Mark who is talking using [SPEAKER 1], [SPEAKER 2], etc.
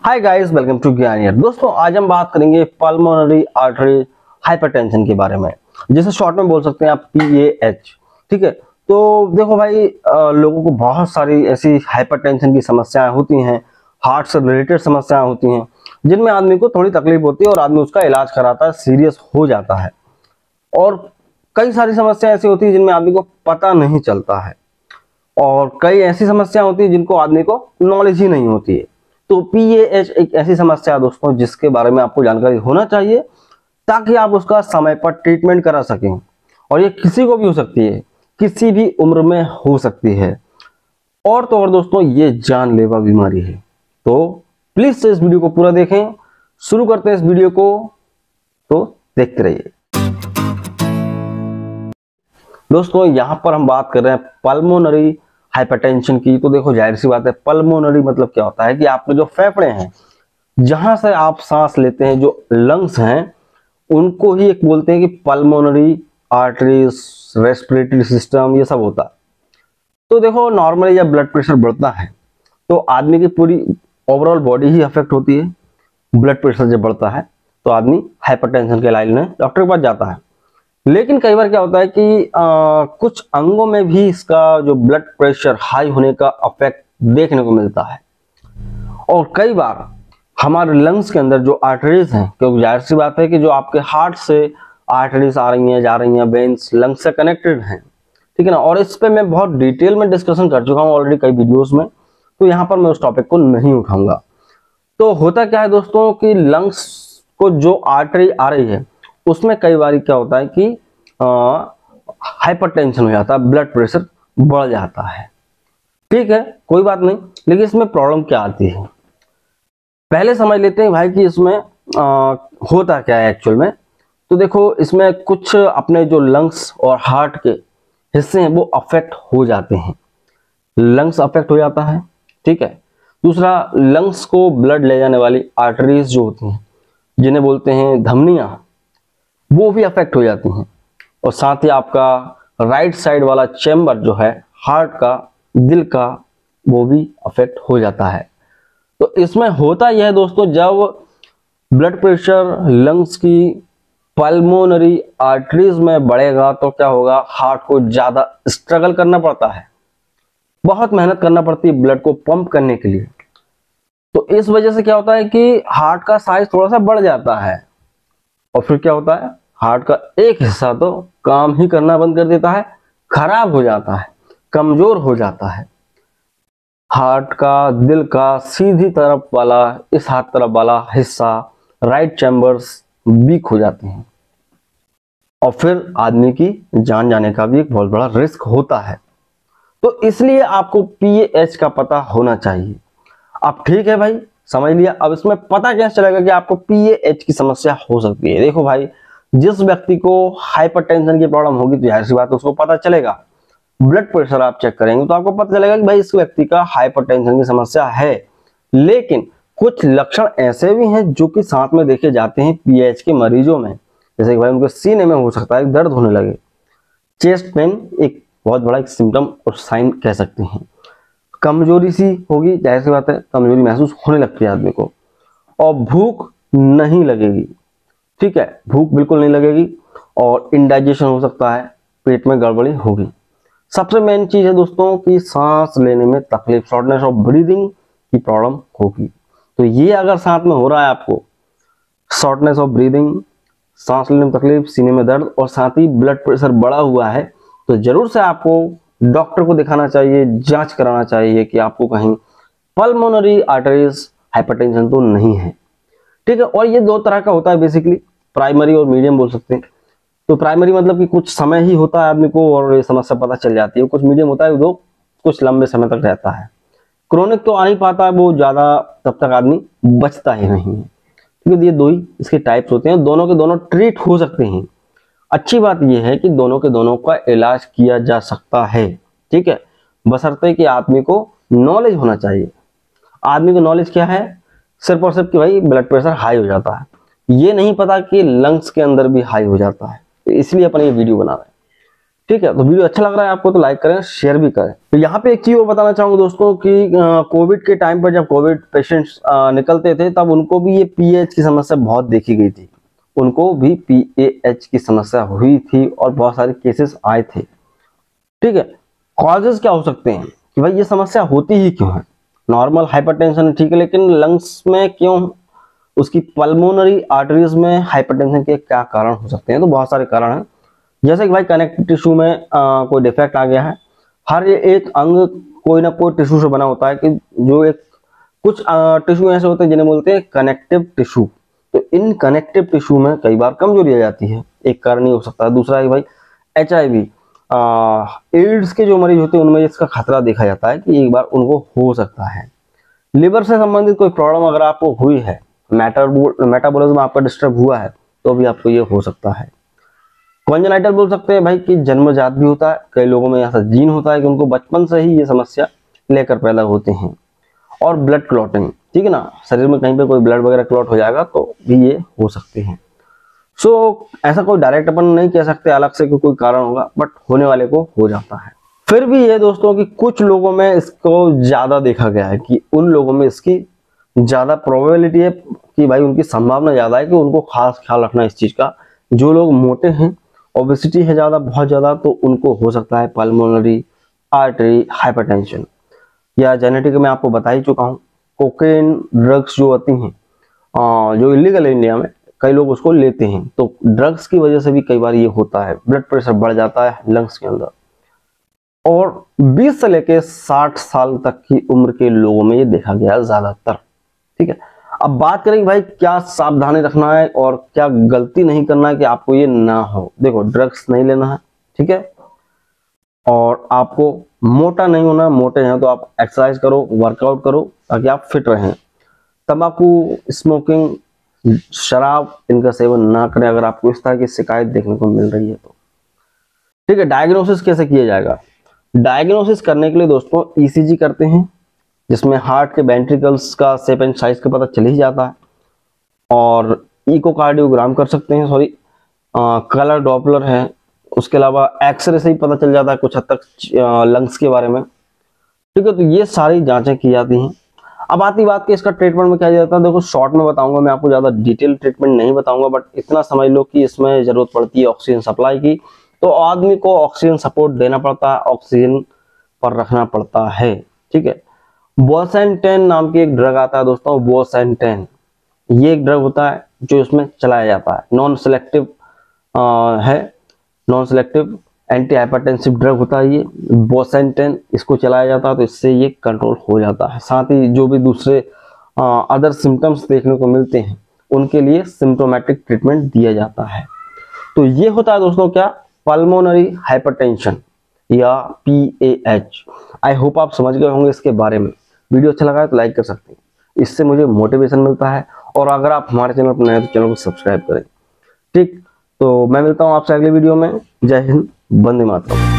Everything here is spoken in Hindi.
[SPEAKER 1] हाय गाइस, वेलकम टू ज्ञान यार। दोस्तों, आज हम बात करेंगे पल्मोनरी आर्टरी हाइपरटेंशन के बारे में, जिसे शॉर्ट में बोल सकते हैं आप PAH। ठीक है, तो देखो भाई, लोगों को बहुत सारी ऐसी हाइपरटेंशन की समस्याएं होती हैं, हार्ट से रिलेटेड समस्याएं होती हैं, जिनमें आदमी को थोड़ी तकलीफ होती है और आदमी उसका इलाज कराता है, सीरियस हो जाता है। और कई सारी समस्याएं ऐसी होती है जिनमें आदमी को पता नहीं चलता है, और कई ऐसी समस्या होती है जिनको आदमी को नॉलेज ही नहीं होती है। तो PAH एक ऐसी समस्या है दोस्तों, जिसके बारे में आपको जानकारी होना चाहिए, ताकि आप उसका समय पर ट्रीटमेंट करा सकें। और ये किसी को भी हो सकती है, किसी भी उम्र में हो सकती है। और तो और दोस्तों, ये जानलेवा बीमारी है। तो प्लीज से इस वीडियो को पूरा देखें। शुरू करते हैं इस वीडियो को, तो देखते रहिए। दोस्तों, यहां पर हम बात कर रहे हैं पल्मोनरी हाइपरटेंशन की। तो देखो, जाहिर सी बात है, पल्मोनरी मतलब क्या होता है कि आपके जो फेफड़े हैं, जहां से आप सांस लेते हैं, जो लंग्स हैं, उनको ही एक बोलते हैं कि पल्मोनरी आर्टरीज, रेस्पिरेटरी सिस्टम, ये सब होता है। तो देखो, नॉर्मली जब ब्लड प्रेशर बढ़ता है तो आदमी की पूरी ओवरऑल बॉडी ही अफेक्ट होती है। ब्लड प्रेशर जब बढ़ता है तो आदमी हाइपरटेंशन के इलाज में डॉक्टर के पास जाता है। लेकिन कई बार क्या होता है कि कुछ अंगों में भी इसका जो ब्लड प्रेशर हाई होने का इफेक्ट देखने को मिलता है। और कई बार हमारे लंग्स के अंदर जो आर्टरीज हैं, क्योंकि जाहिर सी बात है कि जो आपके हार्ट से आर्टरीज आ रही हैं, जा रही हैं, वेन्स लंग्स से कनेक्टेड हैं। ठीक है ना। और इस पे मैं बहुत डिटेल में डिस्कशन कर चुका हूँ ऑलरेडी कई वीडियोस में, तो यहाँ पर मैं उस टॉपिक को नहीं उठाऊंगा। तो होता क्या है दोस्तों कि लंग्स को जो आर्टरी आ रही है, उसमें कई बार क्या होता है कि हाइपरटेंशन हो जाता है, ब्लड प्रेशर बढ़ जाता है। ठीक है, कोई बात नहीं, लेकिन इसमें प्रॉब्लम क्या आती है, पहले समझ लेते हैं भाई कि इसमें होता क्या है एक्चुअल में। तो देखो, इसमें कुछ अपने जो लंग्स और हार्ट के हिस्से हैं वो अफेक्ट हो जाते हैं। लंग्स अफेक्ट हो जाता है, ठीक है। दूसरा, लंग्स को ब्लड ले जाने वाली आर्टरीज जो होती हैं, जिन्हें बोलते हैं धमनियां, वो भी अफेक्ट हो जाती हैं। और साथ ही आपका राइट साइड वाला चैम्बर जो है हार्ट का, दिल का, वो भी अफेक्ट हो जाता है। तो इसमें होता यह है दोस्तों, जब ब्लड प्रेशर लंग्स की पल्मोनरी आर्टरीज में बढ़ेगा तो क्या होगा, हार्ट को ज्यादा स्ट्रगल करना पड़ता है, बहुत मेहनत करना पड़ती है ब्लड को पंप करने के लिए। तो इस वजह से क्या होता है कि हार्ट का साइज थोड़ा सा बढ़ जाता है, और फिर क्या होता है, हार्ट का एक हिस्सा तो काम ही करना बंद कर देता है, खराब हो जाता है, कमजोर हो जाता है। हार्ट का, दिल का सीधी तरफ वाला, इस हाथ तरफ वाला हिस्सा, राइट चैम्बर्स वीक हो जाते हैं, और फिर आदमी की जान जाने का भी एक बहुत बड़ा रिस्क होता है। तो इसलिए आपको PAH का पता होना चाहिए। अब ठीक है भाई, समझ लिया। अब इसमें पता कैसे चलेगा कि आपको PAH की समस्या हो सकती है। देखो भाई, जिस व्यक्ति को हाइपरटेंशन की प्रॉब्लम होगी, तो जाहिर सी बात है उसको पता चलेगा। ब्लड प्रेशर आप चेक करेंगे तो आपको पता चलेगा कि भाई इस व्यक्ति का हाइपरटेंशन की समस्या है। लेकिन कुछ लक्षण ऐसे भी हैं जो कि साथ में देखे जाते हैं PAH के मरीजों में। जैसे कि भाई उनके सीने में हो सकता है दर्द होने लगे, चेस्ट पेन एक बहुत बड़ा एक सिम्टम और साइन कह सकते हैं। कमजोरी सी होगी, जाहिर सी बात है कमजोरी महसूस होने लगती है आदमी को, और भूख नहीं लगेगी। ठीक है, भूख बिल्कुल नहीं लगेगी, और इंडाइजेशन हो सकता है, पेट में गड़बड़ी होगी। सबसे मेन चीज है दोस्तों कि सांस लेने में तकलीफ, शॉर्टनेस ऑफ ब्रीदिंग की प्रॉब्लम होगी। तो ये अगर साथ में हो रहा है आपको, शॉर्टनेस ऑफ ब्रीदिंग, सांस लेने में तकलीफ, सीने में दर्द, और साथ ही ब्लड प्रेशर बढ़ा हुआ है, तो जरूर से आपको डॉक्टर को दिखाना चाहिए, जांच कराना चाहिए कि आपको कहीं पल्मोनरी आर्टरीज हाइपरटेंशन तो नहीं है। ठीक है, और ये दो तरह का होता है बेसिकली, प्राइमरी और मीडियम बोल सकते हैं। तो प्राइमरी मतलब कि कुछ समय ही होता है आदमी को और ये समस्या पता चल जाती है। कुछ मीडियम होता है, वो कुछ लंबे समय तक रहता है। क्रोनिक तो आ नहीं पाता है, वो ज्यादा तब तक आदमी बचता ही नहीं है। क्योंकि ये दो ही इसके टाइप्स होते हैं, दोनों के दोनों ट्रीट हो सकते हैं। अच्छी बात यह है कि दोनों के दोनों का इलाज किया जा सकता है। ठीक है, बशर्ते कि आदमी को नॉलेज होना चाहिए। आदमी को नॉलेज क्या है, सिर्फ और सिर्फ कि भाई ब्लड प्रेशर हाई हो जाता है, ये नहीं पता कि लंग्स के अंदर भी हाई हो जाता है। तो इसलिए अपन ये वीडियो बना रहे हैं। ठीक है, तो वीडियो अच्छा लग रहा है आपको तो लाइक करें, शेयर भी करें। तो यहाँ पे एक चीज और बताना चाहूंगा दोस्तों कि कोविड के टाइम पर जब कोविड पेशेंट्स निकलते थे तब उनको भी ये पीएच की समस्या बहुत देखी गई थी, उनको भी पीएच की समस्या हुई थी और बहुत सारे केसेस आए थे। ठीक है, कॉजेस क्या हो सकते हैं कि भाई ये समस्या होती ही क्यों है। नॉर्मल हाइपरटेंशन ठीक है, लेकिन लंग्स में क्यों, उसकी पल्मोनरी आर्टरीज में हाइपरटेंशन के क्या कारण हो सकते हैं। तो बहुत सारे कारण हैं, जैसे कि भाई कनेक्टिव टिश्यू में कोई डिफेक्ट आ गया है। हर एक अंग कोई ना कोई टिश्यू से बना होता है कि जो एक कुछ टिश्यू ऐसे होते हैं जिन्हें बोलते हैं कनेक्टिव टिश्यू। तो इन कनेक्टिव टिश्यू में कई बार कमजोरी आ जाती है, एक कारण ही हो सकता है। दूसरा है भाई HIV, एड्स के जो मरीज होते हैं उनमें इसका खतरा देखा जाता है कि एक बार उनको हो सकता है। लिवर से संबंधित कोई प्रॉब्लम अगर आपको हुई है, मेटाबॉलिज्म आपका डिस्टर्ब हुआ है, तो भी आपको ये हो सकता है। कॉन्जेनाइटल बोल सकते हैं भाई कि जन्मजात भी होता है, कई लोगों में ऐसा जीन होता है कि उनको बचपन से ही ये समस्या लेकर पैदा होते हैं। और ब्लड क्लॉटिंग, ठीक है ना, शरीर में कहीं पे कोई ब्लड वगैरह क्लॉट हो जाएगा तो भी ये हो सकते हैं। ऐसा कोई डायरेक्ट अपन नहीं कह सकते अलग से कि कोई कारण होगा, बट होने वाले को हो जाता है। फिर भी ये दोस्तों कि कुछ लोगों में इसको ज्यादा देखा गया है कि उन लोगों में इसकी ज्यादा प्रोबेबिलिटी है कि भाई उनकी संभावना ज्यादा है कि उनको खास ख्याल रखना इस चीज का। जो लोग मोटे हैं, ओबेसिटी है ज्यादा, बहुत ज्यादा, तो उनको हो सकता है पल्मोनरी आर्टरी हाइपरटेंशन। या जेनेटिक में आपको बता ही चुका हूँ, कोकेन ड्रग्स जो होती हैं जो इलीगल है इंडिया में, कई लोग उसको लेते हैं, तो ड्रग्स की वजह से भी कई बार ये होता है, ब्लड प्रेशर बढ़ जाता है लंग्स के अंदर। और 20 से लेके 60 साल तक की उम्र के लोगों में ये देखा गया ज्यादातर। ठीक है, अब बात करें भाई क्या सावधानी रखना है और क्या गलती नहीं करना है कि आपको ये ना हो। देखो, ड्रग्स नहीं लेना है, ठीक है, और आपको मोटा नहीं होना। मोटे हैं तो आप एक्सरसाइज करो, वर्कआउट करो ताकि आप फिट रहें। तंबाकू, स्मोकिंग, शराब, इनका सेवन ना करें अगर आपको इस तरह की शिकायत देखने को मिल रही है तो। ठीक है, डायग्नोसिस कैसे किया जाएगा। डायग्नोसिस करने के लिए दोस्तों ईसीजी करते हैं, जिसमें हार्ट के वेंट्रिकल्स का शेप एंड साइज का पता चल ही जाता है। और इकोकार्डियोग्राम कर सकते हैं, कलर डॉपलर है, उसके अलावा एक्सरे से ही पता चल जाता है कुछ हद तक लंग्स के बारे में। ठीक है, तो ये सारी जांचें की जाती हैं। अब आती बात कि इसका ट्रीटमेंट में क्या जाता है। देखो, शॉर्ट में बताऊंगा मैं आपको, ज्यादा डिटेल ट्रीटमेंट नहीं बताऊंगा, बट इतना समझ लो कि इसमें जरूरत पड़ती है ऑक्सीजन सप्लाई की, तो आदमी को ऑक्सीजन सपोर्ट देना पड़ता है, ऑक्सीजन पर रखना पड़ता है। ठीक है, बोसेंटेन नाम की एक ड्रग आता है दोस्तों, बोसेंटेन, ये एक ड्रग होता है जो इसमें चलाया जाता है। नॉन सिलेक्टिव है, non selective anti hypertensive drug होता है ये बोसेंटेन, इसको चलाया जाता है, तो इससे ये कंट्रोल हो जाता है। साथ ही जो भी दूसरे अदर सिम्टम्स देखने को मिलते हैं उनके लिए सिम्टोमेटिक ट्रीटमेंट दिया जाता है। तो ये होता है दोस्तों क्या, पल्मोनरी हाइपरटेंशन या PAH। आई होप आप समझ गए होंगे इसके बारे में। वीडियो अच्छा लगा है तो लाइक कर सकते हैं, इससे मुझे मोटिवेशन मिलता है। और अगर आप हमारे चैनल पर नए हैं तो चैनल को सब्सक्राइब करें। ठीक, तो मैं मिलता हूं आपसे अगले वीडियो में। जय हिंद, वंदे मातरम।